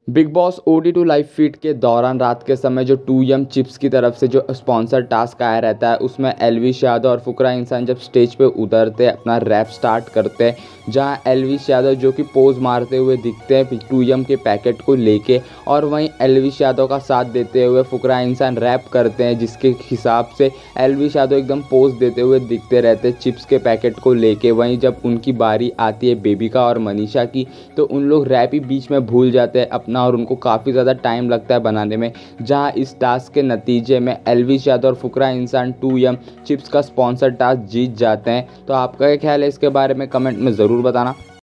Big boss OT2 live feed के दौरान रात के समय जो 2M चिप्स की तरफ से जो स्पॉन्सर टास्क आया रहता है, उसमें एल्विश यादव और फुकरा इंसान जब स्टेज पे उतरते अपना रैप स्टार्ट करते हैं, जहां एल्विश यादव जो कि पोज मारते हुए दिखते हैं 2M के पैकेट को लेके, और वहीं एल्विश यादव का साथ देते हुए फुकरा इंसान रैप करते हैं, जिसके हिसाब से एल्विश यादव एकदम पोज देते हुए दिखते रहते हैं चिप्स के पैकेट को लेके। वहीं जब उनकी बारी आती है बेबिका और मनीषा की, तो उन लोग रैप ही बीच में भूल जाते हैं अपना, और उनको काफ़ी ज़्यादा टाइम लगता है बनाने में। जहां इस टास्क के नतीजे में एल्विश यादव और फुकरा इंसान 2M चिप्स का स्पॉन्सर टास्क जीत जाते हैं। तो आपका क्या ख्याल है इसके बारे में, कमेंट में ज़रूर बताना।